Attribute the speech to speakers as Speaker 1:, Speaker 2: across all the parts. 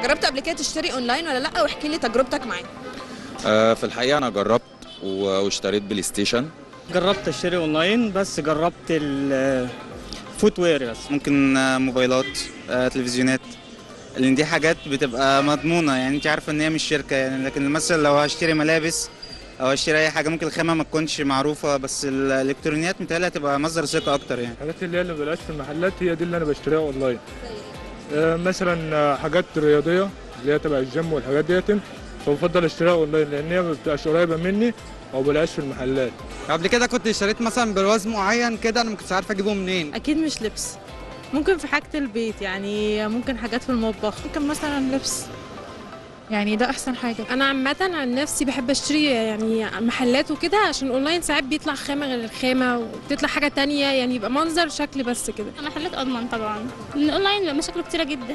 Speaker 1: جربت قبل كده تشتري اونلاين ولا لا، واحكي لي تجربتك معاه؟
Speaker 2: في الحقيقة أنا جربت واشتريت بلاي ستيشن.
Speaker 3: جربت اشتري اونلاين، بس جربت الفوت وير بس.
Speaker 4: ممكن موبايلات، تلفزيونات، لان دي حاجات بتبقى مضمونه، يعني انت عارفه ان هي مش شركه يعني. لكن مثلا لو هشتري ملابس او هشتري اي حاجه ممكن الخامه ما تكونش معروفه، بس الالكترونيات متهيألي هتبقى مصدر ثقه اكتر يعني.
Speaker 5: الحاجات اللي بلاش في المحلات هي دي اللي انا بشتريها اونلاين. مثلا حاجات رياضيه اللي هي تبع الجيم والحاجات ديت، فبفضل اشتريها اونلاين لان هي ما بتبقاش قريبه مني او بلاقيش في المحلات.
Speaker 6: قبل كده كنت اشتريت مثلا برواز معين كده، انا ما كنتش عارفه اجيبه منين.
Speaker 7: اكيد مش لبس، ممكن في حاجه البيت يعني، ممكن حاجات في المطبخ، ممكن مثلا لبس، يعني ده احسن حاجه.
Speaker 8: انا عامه عن نفسي بحب اشتري يعني محلات وكده، عشان اونلاين ساعات بيطلع خامه غير الخامه وبتطلع حاجه تانية، يعني يبقى منظر شكل بس كده.
Speaker 9: محلات اضمن طبعا، لان الاونلاين بيبقى مشاكله كتيره جدا.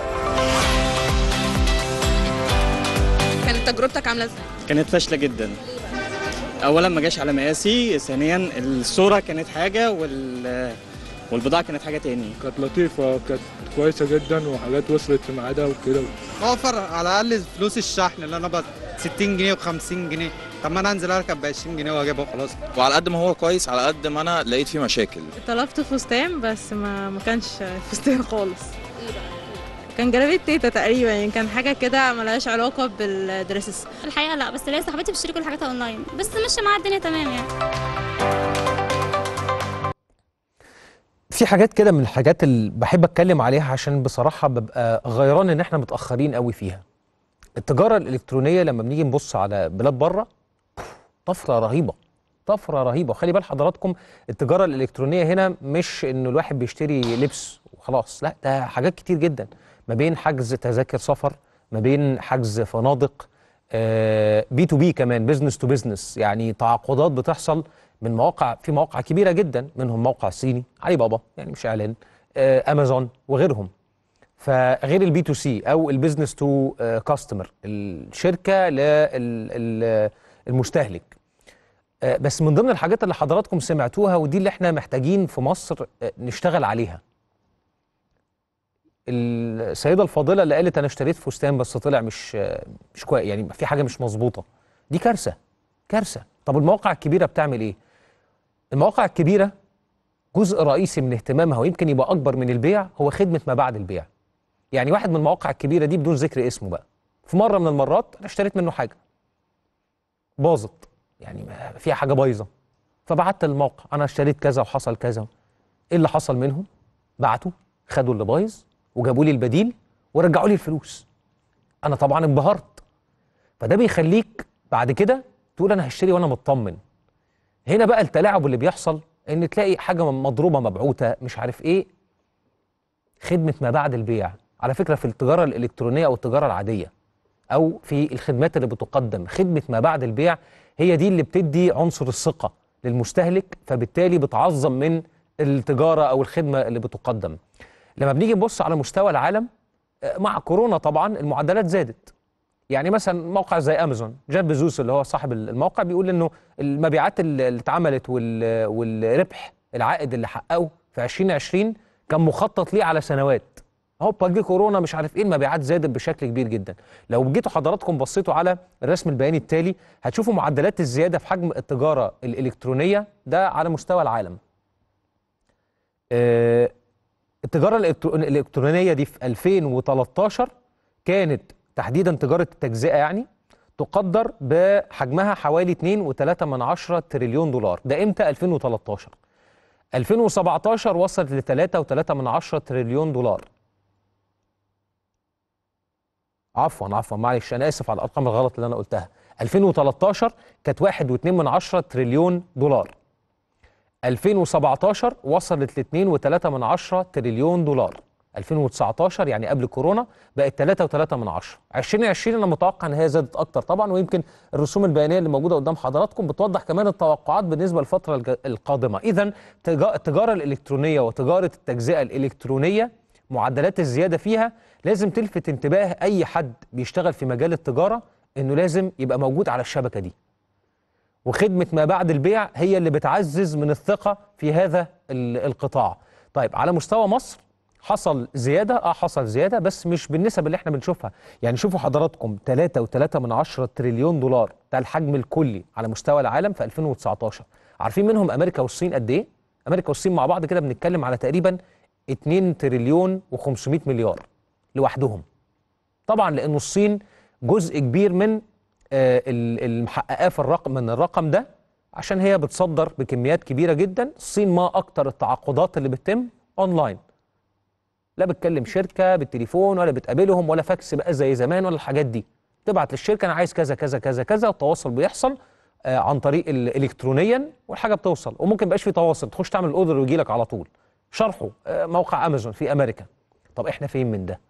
Speaker 1: كانت تجربتك عامله ازاي؟
Speaker 3: كانت فاشله جدا. اولا ما جاش على مقاسي، ثانيا الصوره كانت حاجه والبضاعه كانت حاجه تاني.
Speaker 5: كانت لطيفه، كانت كويسه جدا، وحاجات وصلت في ميعادها وكده.
Speaker 6: اوفر على الاقل فلوس الشحن اللي انا 60 جنيه و50 جنيه، طب ما انا انزل اركب ب 20 جنيه واجيبها وخلاص.
Speaker 2: وعلى قد ما هو كويس على قد ما أنا لقيت فيه مشاكل.
Speaker 7: طلبت فستان بس ما كانش فستان خالص. كان جلابيه تيتا تقريبا، يعني كان حاجه كده ملهاش علاقه بالدريسز.
Speaker 9: الحقيقه لا، بس ليا صاحبتي بتشتري كل حاجاتها اونلاين، بس ماشيه معاها الدنيا تمام يعني.
Speaker 10: في حاجات كده من الحاجات اللي بحب اتكلم عليها، عشان بصراحه ببقى غيران ان احنا متاخرين قوي فيها. التجاره الالكترونيه لما بنيجي نبص على بلاد بره، طفره رهيبه، طفره رهيبه. وخلي بال حضراتكم، التجاره الالكترونيه هنا مش انه الواحد بيشتري لبس وخلاص، لا، ده حاجات كتير جدا، ما بين حجز تذاكر سفر، ما بين حجز فنادق، بي تو بي كمان، بزنس تو بزنس، يعني تعاقدات بتحصل من مواقع، في مواقع كبيره جدا، منهم موقع صيني علي بابا، يعني مش اعلان، امازون وغيرهم. فغير البي تو سي او البيزنس تو كاستمر، الشركه للمستهلك. بس من ضمن الحاجات اللي حضراتكم سمعتوها، ودي اللي احنا محتاجين في مصر نشتغل عليها، السيده الفاضله اللي قالت انا اشتريت فستان بس طلع مش كويس، يعني في حاجه مش مظبوطه. دي كارثه، كارثه. طب المواقع الكبيره بتعمل ايه؟ المواقع الكبيره جزء رئيسي من اهتمامها، ويمكن يبقى اكبر من البيع، هو خدمه ما بعد البيع. يعني واحد من المواقع الكبيره دي بدون ذكر اسمه بقى، في مره من المرات انا اشتريت منه حاجه باظت، يعني فيها حاجه بايظه، فبعت للموقع انا اشتريت كذا وحصل كذا. ايه اللي حصل منهم؟ بعتوا خدوا اللي بايظ وجابوا لي البديل ورجعوا لي الفلوس. انا طبعا انبهرت. فده بيخليك بعد كده تقول انا هشتري وانا مطمن. هنا بقى التلاعب اللي بيحصل، ان تلاقي حاجه مضروبه مبعوثه مش عارف ايه. خدمه ما بعد البيع على فكره في التجاره الالكترونيه او التجاره العاديه او في الخدمات اللي بتقدم، خدمه ما بعد البيع هي دي اللي بتدي عنصر الثقه للمستهلك، فبالتالي بتعظم من التجاره او الخدمه اللي بتقدم. لما بنيجي نبص على مستوى العالم مع كورونا طبعا المعدلات زادت. يعني مثلا موقع زي امازون، جيف بيزوس اللي هو صاحب الموقع بيقول انه المبيعات اللي اتعملت والربح العائد اللي حققه في 2020 كان مخطط ليه على سنوات. هوبا جه كورونا مش عارف ايه، المبيعات زادت بشكل كبير جدا. لو جيتوا حضراتكم بصيتوا على الرسم البياني التالي هتشوفوا معدلات الزياده في حجم التجاره الالكترونيه ده على مستوى العالم. التجاره الالكترونيه دي في 2013 كانت تحديدا تجاره التجزئه، يعني تقدر بحجمها حوالي 2.3 تريليون دولار. ده امتى؟ 2013. 2017 وصلت ل 3.3 تريليون دولار. عفوا معلش، انا اسف على الارقام الغلط اللي انا قلتها. 2013 كانت 1.2 تريليون دولار. 2017 وصلت ل 2.3 تريليون دولار. 2019 يعني قبل كورونا بقت 3.3. 2020 انا متوقع ان هي زادت اكتر طبعا، ويمكن الرسوم البيانيه اللي موجوده قدام حضراتكم بتوضح كمان التوقعات بالنسبه للفتره القادمه. اذا التجاره الالكترونيه وتجاره التجزئه الالكترونيه معدلات الزياده فيها لازم تلفت انتباه اي حد بيشتغل في مجال التجاره، انه لازم يبقى موجود على الشبكه دي. وخدمه ما بعد البيع هي اللي بتعزز من الثقه في هذا القطاع. طيب على مستوى مصر حصل زياده، حصل زياده بس مش بالنسب اللي احنا بنشوفها. يعني شوفوا حضراتكم 3.3 تريليون دولار ده الحجم الكلي على مستوى العالم في 2019. عارفين منهم امريكا والصين قد ايه؟ امريكا والصين مع بعض كده بنتكلم على تقريبا 2 تريليون و500 مليار لوحدهم. طبعا لانه الصين جزء كبير من المحققاه في الرقم ده، عشان هي بتصدر بكميات كبيره جدا. الصين ما اكتر التعاقدات اللي بتتم اونلاين، لا بتكلم شركه بالتليفون ولا بتقابلهم ولا فاكس بقى زي زمان ولا الحاجات دي. تبعت للشركه انا عايز كذا كذا كذا كذا، التواصل بيحصل عن طريق الكترونيا والحاجه بتوصل، وممكن بقاش في تواصل، تخش تعمل اوردر ويجي لك على طول. شرحه موقع امازون في امريكا. طب احنا فين من ده؟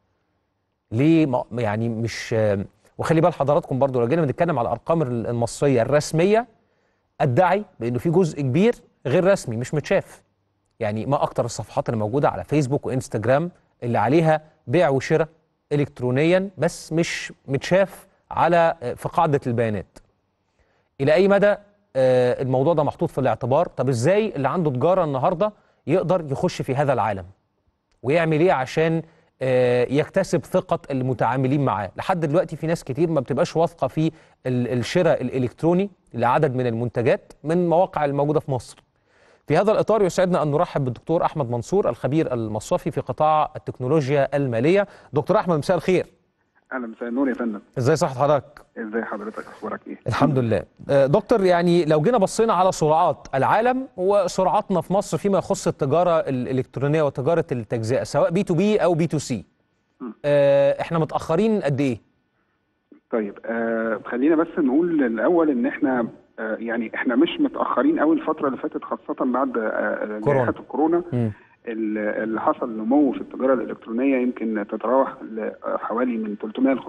Speaker 10: ليه يعني مش وخلي بال حضراتكم برضو لو جينا بنتكلم على الارقام المصريه الرسميه، ادعي بانه في جزء كبير غير رسمي مش متشاف. يعني ما اكتر الصفحات اللي موجوده على فيسبوك وانستجرام اللي عليها بيع وشراء الكترونيا بس مش متشاف في قاعده البيانات. الى اي مدى الموضوع ده محطوط في الاعتبار؟ طب ازاي اللي عنده تجاره النهارده يقدر يخش في هذا العالم ويعمل ايه عشان يكتسب ثقة المتعاملين معاه؟ لحد دلوقتي في ناس كتير ما بتبقاش واثقة في الشراء الإلكتروني لعدد من المنتجات من مواقع الموجودة في مصر. في هذا الإطار يسعدنا أن نرحب بالدكتور أحمد منصور الخبير المصرفي في قطاع التكنولوجيا المالية. دكتور أحمد مساء الخير.
Speaker 11: اهلا، مساء النور يا فندم.
Speaker 10: ازاي صحة حضرتك؟
Speaker 11: ازاي حضرتك، اخبارك ايه؟
Speaker 10: الحمد لله. دكتور، يعني لو جينا بصينا على سرعات العالم وسرعاتنا في مصر فيما يخص التجارة الإلكترونية وتجارة التجزئة سواء بي تو بي أو بي تو سي، احنا متأخرين قد ايه؟
Speaker 11: طيب خلينا بس نقول الأول إن احنا يعني احنا مش متأخرين قوي الفترة اللي فاتت، خاصة بعد جائحة الكورونا. اللي حصل نمو في التجارة الإلكترونية يمكن تتراوح حوالي من 300 ل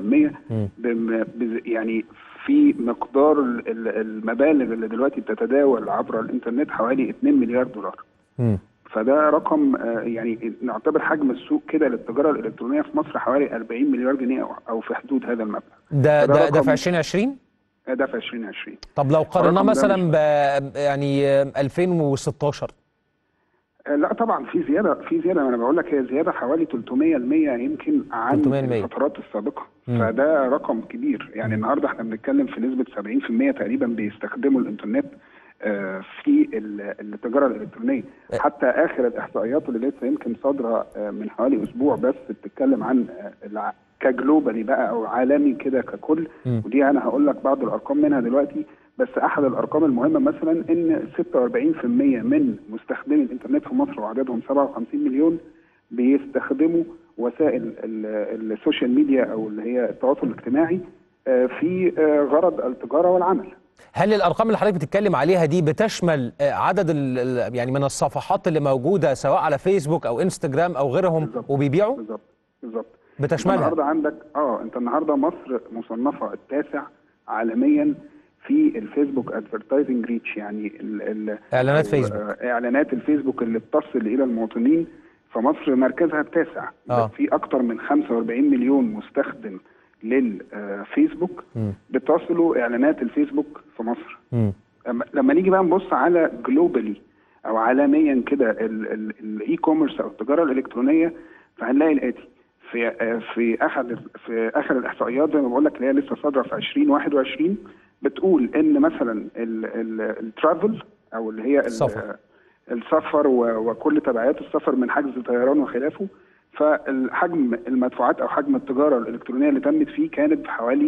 Speaker 11: 500%، يعني في مقدار المبالغ اللي دلوقتي بتتداول عبر الإنترنت حوالي 2 مليار دولار. فده رقم يعني نعتبر حجم السوق كده للتجارة الإلكترونية في مصر حوالي 40 مليار جنيه أو في حدود هذا المبلغ.
Speaker 10: ده في 2020؟
Speaker 11: ده في 2020.
Speaker 10: طب لو قارناه مثلا يعني 2016؟
Speaker 11: لا طبعا في زياده انا بقول لك هي زياده حوالي 300% يمكن عن الفترات السابقه. فده رقم كبير. يعني النهارده احنا بنتكلم في نسبه 70% تقريبا بيستخدموا الانترنت في التجاره الالكترونيه. حتى اخر الاحصائيات اللي لسه يمكن صادره من حوالي اسبوع بس بتتكلم عن كجلوبالي بقى او عالمي كده ككل. ودي انا هقول لك بعض الارقام منها دلوقتي، بس احد الارقام المهمه مثلا ان 46% من مستخدمي الانترنت في مصر وعددهم 57 مليون بيستخدموا وسائل السوشيال ميديا او اللي هي التواصل الاجتماعي في غرض التجاره والعمل.
Speaker 10: هل الارقام اللي حضرتك بتتكلم عليها دي بتشمل عدد يعني من الصفحات اللي موجوده سواء على فيسبوك او انستجرام او غيرهم وبيبيعوا؟
Speaker 11: بالظبط
Speaker 10: بتشملها.
Speaker 11: النهارده عندك انت النهارده مصر مصنفه التاسع عالميا في الفيسبوك ادفرتايزنج ريتش، يعني
Speaker 10: اعلانات فيسبوك،
Speaker 11: اعلانات الفيسبوك اللي بتصل الى المواطنين. فمصر مركزها التاسع. في اكثر من 45 مليون مستخدم للفيسبوك بتصلوا اعلانات الفيسبوك في مصر. لما نيجي بقى نبص على جلوبالي او عالميا كده الاي كوميرس او التجاره الالكترونيه، فهنلاقي الاتي في اخر الاحصائيات زي ما بقول لك اللي هي لسه صادره في 2021 بتقول ان مثلا الترافل او اللي هي السفر وكل تبعات السفر من حجز طيران وخلافه، فالحجم المدفوعات او حجم التجاره الالكترونيه اللي تمت فيه كانت بحوالي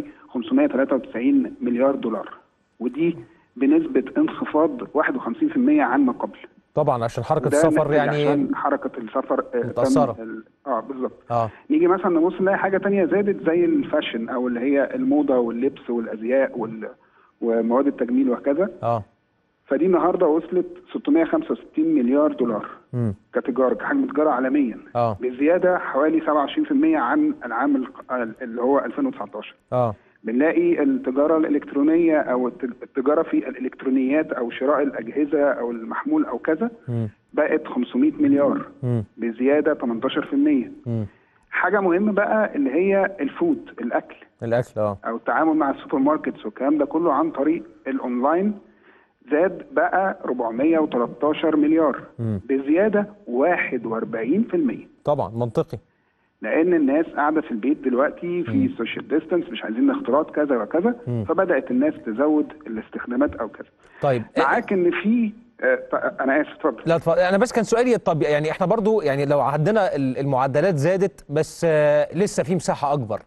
Speaker 11: 593 مليار دولار، ودي بنسبه انخفاض 51% عما قبل.
Speaker 10: طبعا عشان حركه السفر، يعني
Speaker 11: عشان حركه السفر
Speaker 10: متاثره.
Speaker 11: بالظبط. نيجي مثلا نبص نلاقي حاجه تانية زادت زي الفاشن او اللي هي الموضه واللبس والازياء ومواد التجميل وهكذا. فدي النهارده وصلت 665 مليار دولار كتجاره، كحجم تجاره عالميا، بزياده حوالي 27% عن العام اللي هو 2019. بنلاقي التجاره الالكترونيه او التجاره في الالكترونيات او شراء الاجهزه او المحمول او كذا بقت 500 مليار بزياده 18%. حاجه مهمه بقى اللي هي الفود، الاكل
Speaker 10: او
Speaker 11: التعامل مع السوبر ماركتس والكلام ده كله عن طريق الاونلاين. زاد بقى 413 مليار بزياده 41%.
Speaker 10: طبعا منطقي،
Speaker 11: لان الناس قاعده في البيت دلوقتي في سوشيال ديستانس، مش عايزين اختلاط كذا وكذا، فبدات الناس تزود الاستخدامات او كذا.
Speaker 10: طيب
Speaker 11: معاك ان في انا اسف اتفضل.
Speaker 10: لا اتفضل. انا بس كان سؤالي، طب يعني احنا برضو يعني لو عندنا المعدلات زادت بس لسه في مساحه اكبر،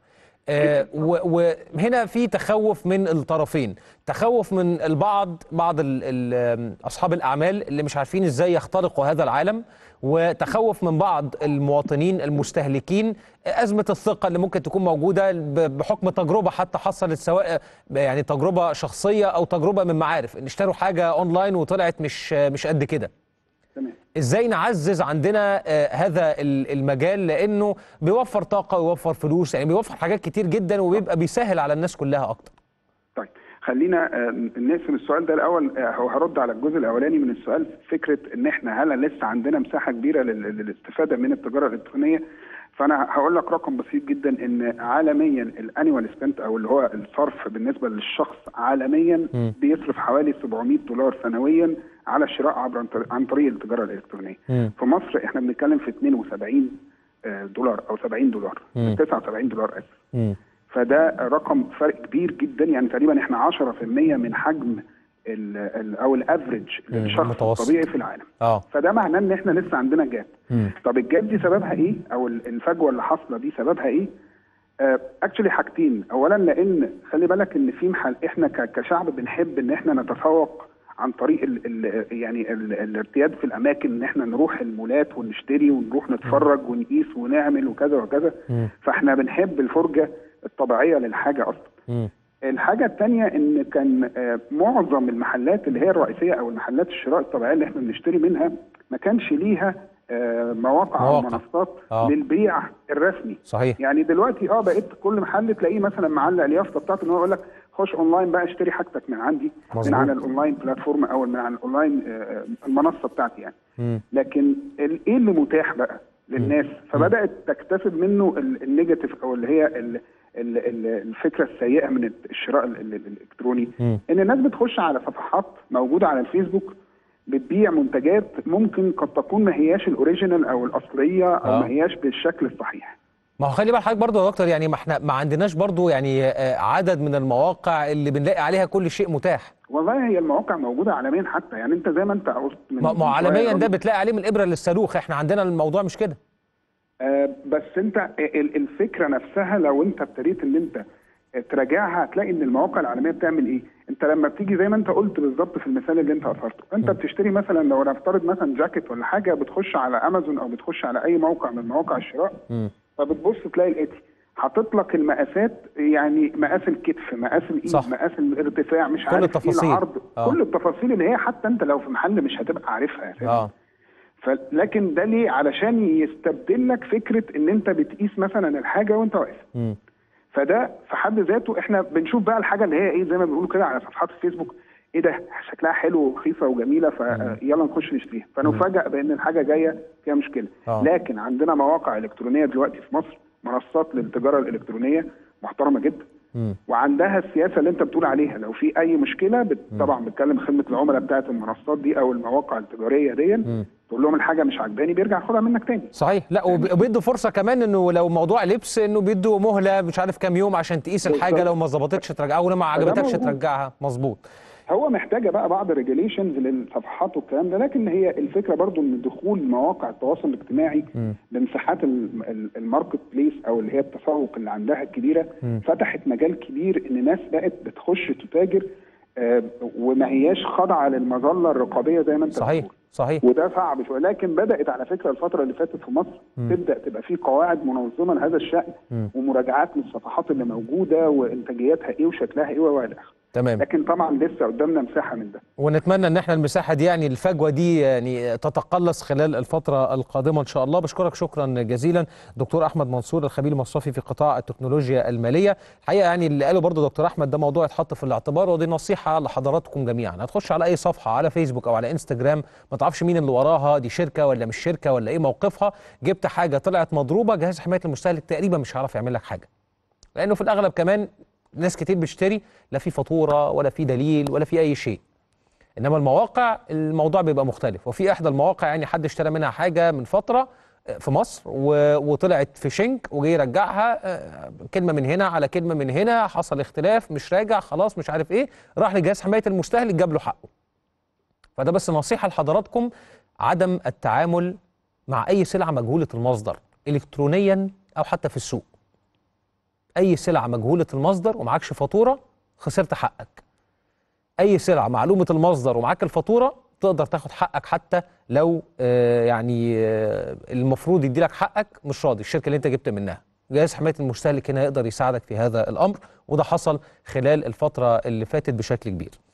Speaker 10: وهنا في تخوف من الطرفين، تخوف من بعض اصحاب الاعمال اللي مش عارفين ازاي يخترقوا هذا العالم، وتخوف من بعض المواطنين المستهلكين ازمه الثقه اللي ممكن تكون موجوده بحكم تجربه حتى حصلت، سواء يعني تجربه شخصيه او تجربه من معارف ان اشتروا حاجه اونلاين وطلعت مش قد كده.
Speaker 11: تمام.
Speaker 10: ازاي نعزز عندنا هذا المجال، لانه بيوفر طاقه ويوفر فلوس، يعني بيوفر حاجات كتير جدا وبيبقى بيسهل على الناس كلها اكتر.
Speaker 11: طيب خلينا نقسم السؤال ده الاول، هرد على الجزء الاولاني من السؤال، فكره ان احنا هل لسه عندنا مساحه كبيره للاستفاده من التجاره الالكترونيه. فانا هقول لك رقم بسيط جدا، ان عالميا الانيوال سبنت او اللي هو الصرف بالنسبه للشخص عالميا بيصرف حوالي $700 سنويا على الشراء عن طريق التجاره الالكترونيه. في مصر احنا بنتكلم في $72 او $70 $79 اسف. فده رقم فرق كبير جدا، يعني تقريبا احنا 10% من حجم او الافريج للشخص الطبيعي في العالم. فده معناه ان احنا لسه عندنا جاب. طب الجاب دي سببها ايه، او الفجوه اللي حاصله دي سببها ايه؟ اكشلي حاجتين. اولا لان خلي بالك ان في احنا كشعب بنحب ان احنا نتفوق عن طريق الارتياد في الاماكن، ان احنا نروح المولات ونشتري ونروح نتفرج ونقيس ونعمل وكذا وكذا. فاحنا بنحب الفرجه الطبيعيه للحاجه اصلا. الحاجه الثانيه ان كان معظم المحلات اللي هي الرئيسيه او المحلات الشراء الطبيعيه اللي احنا بنشتري منها ما كانش ليها مواقع او منصات للبيع الرسمي.
Speaker 10: صحيح.
Speaker 11: يعني دلوقتي بقيت كل محل تلاقيه مثلا معلق اليافطه بتاعته ان هو يقول لك خش اونلاين بقى اشتري حاجتك من عندي. مزبوط. من على الاونلاين بلاتفورم او من على الاونلاين المنصه بتاعتي يعني. لكن ايه اللي متاح بقى للناس؟ فبدات تكتسب منه النيجاتيف او اللي هي الفكره السيئه من الشراء الالكتروني، ان الناس بتخش على صفحات موجوده على الفيسبوك بتبيع منتجات ممكن قد تكون ما هياش الاوريجينال او الاصليه او ما هياش بالشكل الصحيح.
Speaker 10: ما هو خلي بال حضرتك برضه يا دكتور، يعني ما احنا ما عندناش برضه يعني عدد من المواقع اللي بنلاقي عليها كل شيء متاح.
Speaker 11: والله هي المواقع موجوده عالميا حتى، يعني انت زي ما انت قلت
Speaker 10: ما عالميا ده بتلاقي عليه من الابره للصاروخ، احنا عندنا الموضوع مش كده.
Speaker 11: بس انت الفكره نفسها لو انت ابتديت ان انت تراجعها هتلاقي ان المواقع العالميه بتعمل ايه. انت لما بتيجي زي ما انت قلت بالظبط في المثال اللي انت اثرته، انت بتشتري مثلا لو نفترض مثلا جاكيت ولا حاجه، بتخش على امازون او بتخش على اي موقع من مواقع الشراء، فبتبص تلاقي الاتي حاطط لك المقاسات، يعني مقاس الكتف، مقاس الايد، مقاس الارتفاع، مش عارف
Speaker 10: التفاصيل.
Speaker 11: ايه العرض، كل التفاصيل اللي هي حتى انت لو في محل مش هتبقى عارفها. لكن ده ليه؟ علشان يستبدل لك فكره ان انت بتقيس مثلا الحاجه وانت واقف. فده في حد ذاته احنا بنشوف بقى الحاجه اللي هي ايه زي ما بيقولوا كده على صفحات الفيسبوك، ايه ده شكلها حلو ورخيصه وجميله، فيلا نخش نشتريها، فنفاجئ بان الحاجه جايه فيها مشكله. لكن عندنا مواقع الكترونيه دلوقتي في مصر، منصات للتجاره الالكترونيه محترمه جدا، وعندها السياسه اللي انت بتقول عليها، لو في اي مشكله طبعا بتكلم خدمه العملاء بتاعت المنصات دي او المواقع التجاريه دي، تقول لهم الحاجه مش عجباني، بيرجع ياخدها منك تاني.
Speaker 10: صحيح. لا وبيدوا فرصه كمان، انه لو موضوع لبس انه بيدوا مهله مش عارف كام يوم عشان تقيس الحاجه، لو ما ظبطتش ترجعها ولو ما عجبتكش ترجعها. مظبوط.
Speaker 11: هو محتاجه بقى بعض الريجوليشنز للصفحات والكلام ده، لكن هي الفكره برضو ان دخول مواقع التواصل الاجتماعي بمساحات الماركت بليس او اللي هي التسوق اللي عندها الكبيره، فتحت مجال كبير ان ناس بقت بتخش تتاجر وما هياش خاضعه للمظله الرقابيه زي ما انت
Speaker 10: صحيح
Speaker 11: بتقول.
Speaker 10: صحيح.
Speaker 11: وده صعب شويه، لكن بدات على فكره الفتره اللي فاتت في مصر تبدا تبقى في قواعد منظمه لهذا الشان، ومراجعات للصفحات اللي موجوده وانتاجياتها ايه وشكلها ايه والى اخره.
Speaker 10: تمام.
Speaker 11: لكن طبعا لسه قدامنا مساحه من ده،
Speaker 10: ونتمنى ان احنا المساحه دي يعني الفجوه دي يعني تتقلص خلال الفتره القادمه ان شاء الله. بشكرك شكرا جزيلا دكتور احمد منصور، الخبير المصرفي في قطاع التكنولوجيا الماليه. الحقيقه يعني اللي قاله برضه دكتور احمد ده موضوع يتحط في الاعتبار، ودي نصيحه لحضراتكم جميعا. هتخش على اي صفحه على فيسبوك او على انستجرام ما تعرفش مين اللي وراها، دي شركه ولا مش شركه ولا ايه موقفها، جبت حاجه طلعت مضروبه، جهاز حمايه المستهلك تقريبا مش هيعرف يعمل لك حاجه، لانه في الاغلب كمان ناس كتير بتشتري لا في فاتوره ولا في دليل ولا في اي شيء. انما المواقع الموضوع بيبقى مختلف. وفي احدى المواقع يعني حد اشترى منها حاجه من فتره في مصر وطلعت في شنك وجاي يرجعها، كلمه من هنا على كلمه من هنا، حصل اختلاف مش راجع خلاص مش عارف ايه، راح لجهاز حمايه المستهلك جاب له حقه. فده بس نصيحه لحضراتكم، عدم التعامل مع اي سلعه مجهوله المصدر الكترونيا او حتى في السوق. اي سلعه مجهوله المصدر ومعكش فاتوره خسرت حقك. اي سلعه معلومه المصدر ومعاك الفاتوره تقدر تاخد حقك، حتى لو المفروض يدي لك حقك مش راضي الشركه اللي انت جبت منها. جهاز حمايه المستهلك هنا يقدر يساعدك في هذا الامر، وده حصل خلال الفتره اللي فاتت بشكل كبير.